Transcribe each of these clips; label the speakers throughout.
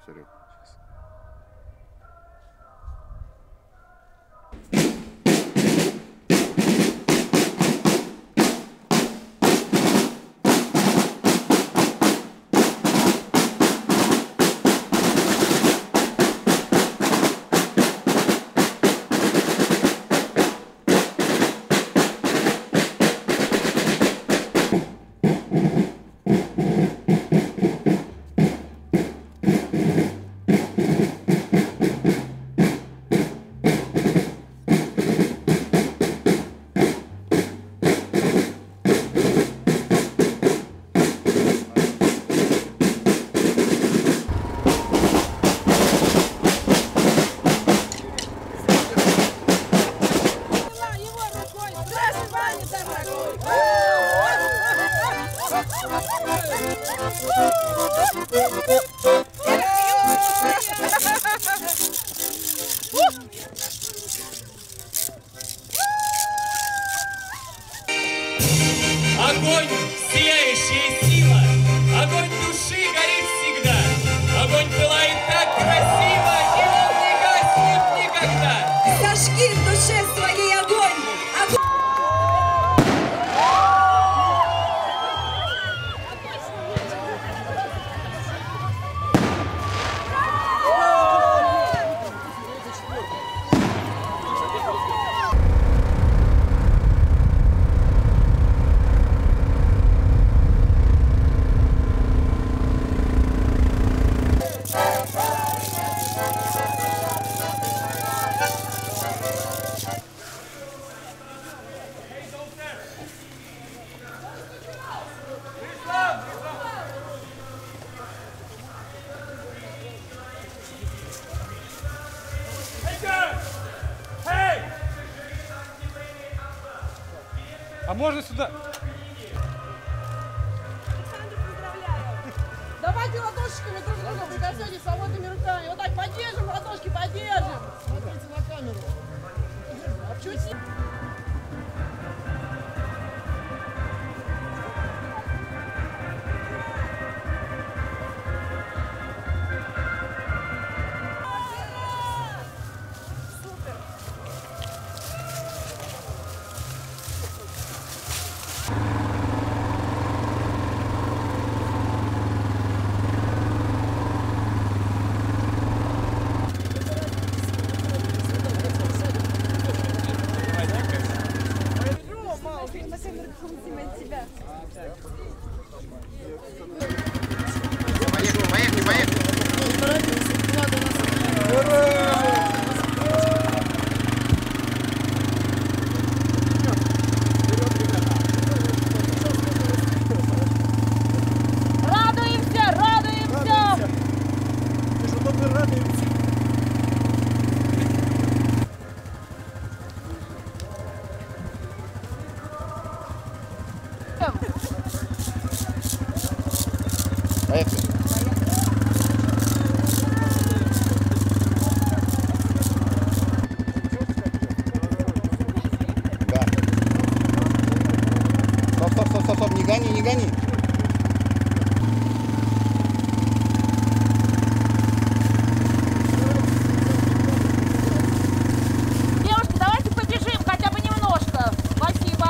Speaker 1: Серег.
Speaker 2: Огонь, сияющая сила, огонь души горит всегда, огонь пылает так красиво, и он не гаснет никогда.
Speaker 3: Зажги в душе своей огонь!
Speaker 4: А можно сюда?
Speaker 5: Александр, поздравляю! Давайте ладошечками друг друга прикоснетесь свободными руками. Вот так поддержим, ладошки поддержим.
Speaker 6: Смотрите на камеру.
Speaker 5: Чуть сильнее.
Speaker 1: Поехали, поехали.
Speaker 5: Радуемся, радуемся!
Speaker 1: Поехали. Да. Стоп, не гони, не гони.
Speaker 5: Девушки, давайте побежим хотя бы немножко. Спасибо.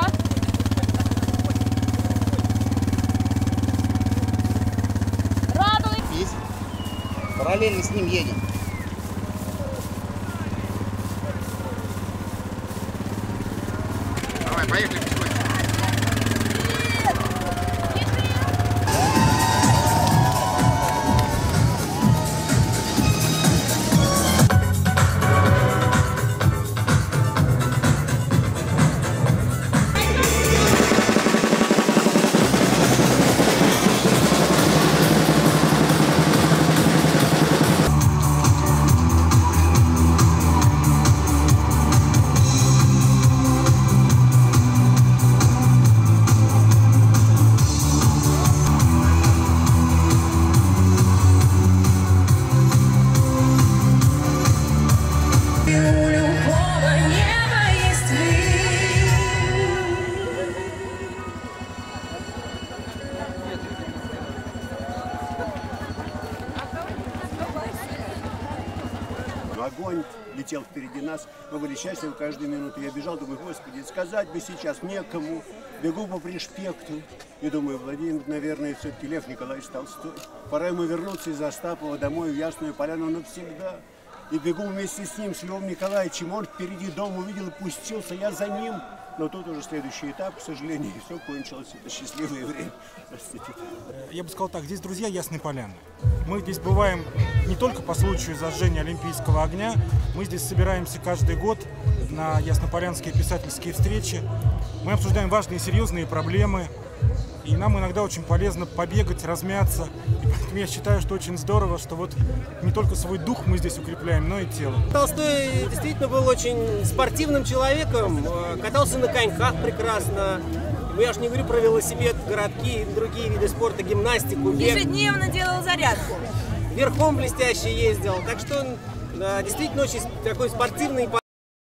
Speaker 5: Радуемся.
Speaker 1: Есть. Параллельно с ним едем. Давай, поехали.
Speaker 6: огонь летел впереди нас. Мы были счастливы каждую минуту. Я бежал, думаю, господи, сказать бы сейчас некому. Бегу по пришпекту и думаю, Владимир, наверное, все-таки Лев Николаевич Толстой. Пора ему вернуться из Остапова домой в Ясную Поляну навсегда. И бегу вместе с ним, с Львом Николаевичем. Он впереди дома увидел и пустился, я за ним. Но тут уже следующий этап, к сожалению, и все кончилось. Это счастливое время. Простите.
Speaker 4: Я бы сказал так, здесь друзья Ясной Поляны. Мы здесь бываем не только по случаю зажжения Олимпийского огня, мы здесь собираемся каждый год на яснополянские писательские встречи. Мы обсуждаем важные и серьезные проблемы, и нам иногда очень полезно побегать, размяться. И поэтому я считаю, что очень здорово, что вот не только свой дух мы здесь укрепляем, но и тело.
Speaker 7: Толстой действительно был очень спортивным человеком, катался на коньках прекрасно. Я уж не говорю про велосипед, городки и другие виды спорта, гимнастику, бег.
Speaker 3: Ежедневно делал зарядку.
Speaker 7: Верхом блестяще ездил. Так что он действительно очень такой спортивный.